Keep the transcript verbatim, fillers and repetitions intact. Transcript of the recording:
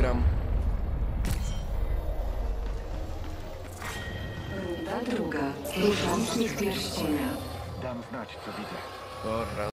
gram. Runda druga. Różańców pierścienia. Dam znać, co widzę. Dobra.